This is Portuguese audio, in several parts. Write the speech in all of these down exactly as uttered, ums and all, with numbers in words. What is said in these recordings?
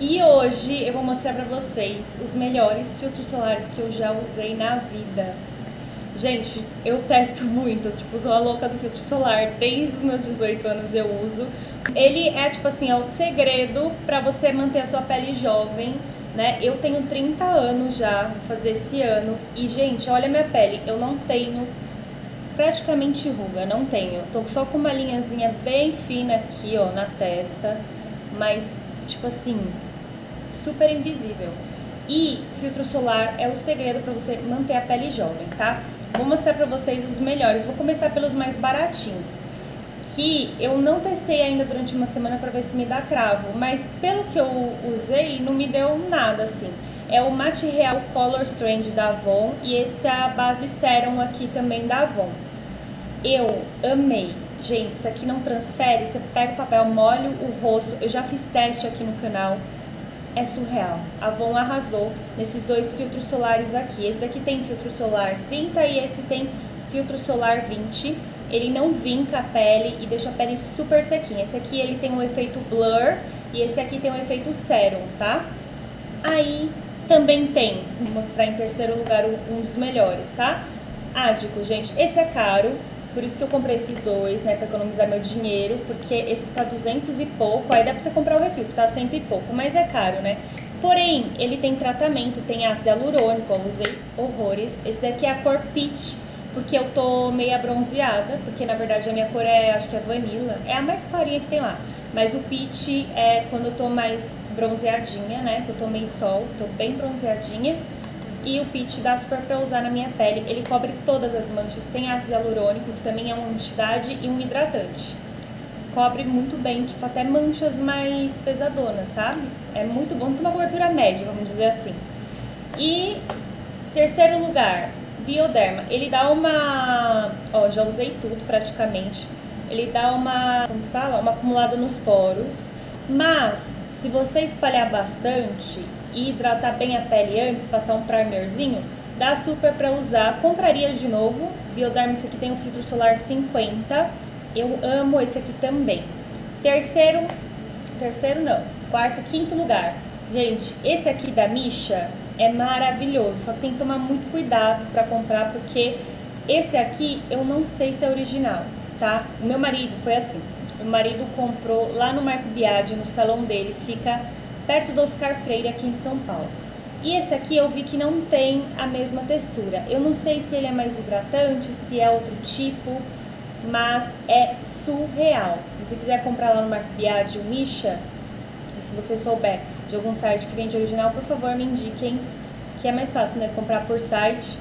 E hoje eu vou mostrar pra vocês os melhores filtros solares que eu já usei na vida. Gente, eu testo muito, tipo, sou a louca do filtro solar, desde os meus dezoito anos eu uso. Ele é, tipo assim, é o segredo pra você manter a sua pele jovem, né? Eu tenho trinta anos já, vou fazer esse ano, e gente, olha a minha pele, eu não tenho praticamente ruga, não tenho. Tô só com uma linhazinha bem fina aqui, ó, na testa, mas, tipo assim, super invisível. E filtro solar é o segredo pra você manter a pele jovem, tá? Vou mostrar pra vocês os melhores. Vou começar pelos mais baratinhos, que eu não testei ainda durante uma semana pra ver se me dá cravo, mas pelo que eu usei, não me deu nada assim. É o Mate Real Color Strand da Avon e esse é a base Serum aqui também da Avon. Eu amei. Gente, isso aqui não transfere, você pega o papel, molha o rosto, eu já fiz teste aqui no canal. É surreal. A Avon arrasou nesses dois filtros solares aqui. Esse daqui tem filtro solar trinta e esse tem filtro solar vinte. Ele não vinca a pele e deixa a pele super sequinha. Esse aqui ele tem um efeito blur e esse aqui tem um efeito sérum, tá? Aí também tem, vou mostrar em terceiro lugar um dos melhores, tá? Ádico, gente, esse é caro. Por isso que eu comprei esses dois, né, pra economizar meu dinheiro, porque esse tá duzentos e pouco, aí dá pra você comprar o refil, que tá cento e pouco, mas é caro, né? Porém, ele tem tratamento, tem ácido hialurônico, eu usei horrores. Esse daqui é a cor Peach, porque eu tô meia bronzeada, porque na verdade a minha cor é, acho que é vanilla, é a mais clarinha que tem lá. Mas o Peach é quando eu tô mais bronzeadinha, né, que eu tomei sol, tô bem bronzeadinha. E o Peach dá super pra usar na minha pele, ele cobre todas as manchas, tem ácido hialurônico, que também é uma umidade e um hidratante. Cobre muito bem, tipo, até manchas mais pesadonas, sabe? É muito bom, tem uma cobertura média, vamos dizer assim. E terceiro lugar, Bioderma. Ele dá uma... Ó, já usei tudo praticamente. Ele dá uma... Como se fala? Uma acumulada nos poros. Mas, se você espalhar bastante e hidratar bem a pele antes, passar um primerzinho, dá super pra usar. Compraria de novo. Bioderma, esse aqui tem o filtro solar cinquenta. Eu amo esse aqui também. Terceiro, terceiro não, quarto, quinto lugar. Gente, esse aqui da Misha é maravilhoso, só que tem que tomar muito cuidado pra comprar, porque esse aqui eu não sei se é original, tá? O meu marido foi assim, o marido comprou lá no Marco Biagi, no salão dele, fica perto do Oscar Freire, aqui em São Paulo. E esse aqui eu vi que não tem a mesma textura. Eu não sei se ele é mais hidratante, se é outro tipo, mas é surreal. Se você quiser comprar lá no Marco Biagi o Misha, e se você souber de algum site que vende original, por favor me indiquem, que é mais fácil, né, comprar por site.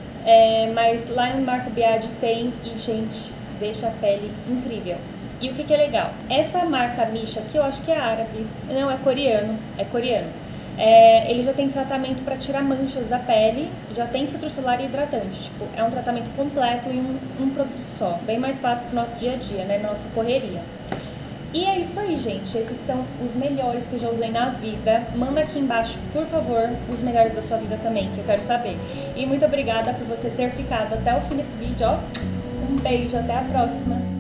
É, mas lá no Marco Biagi tem e, gente, deixa a pele incrível. E o que que é legal? Essa marca Misha aqui, eu acho que é árabe, não, é coreano, é coreano. É, ele já tem tratamento para tirar manchas da pele, já tem filtro solar e hidratante, tipo, é um tratamento completo em um, um produto só, bem mais fácil pro nosso dia a dia, né, nossa correria. E é isso aí, gente, esses são os melhores que eu já usei na vida. Manda aqui embaixo, por favor, os melhores da sua vida também, que eu quero saber. E muito obrigada por você ter ficado até o fim desse vídeo, ó. Um beijo, até a próxima!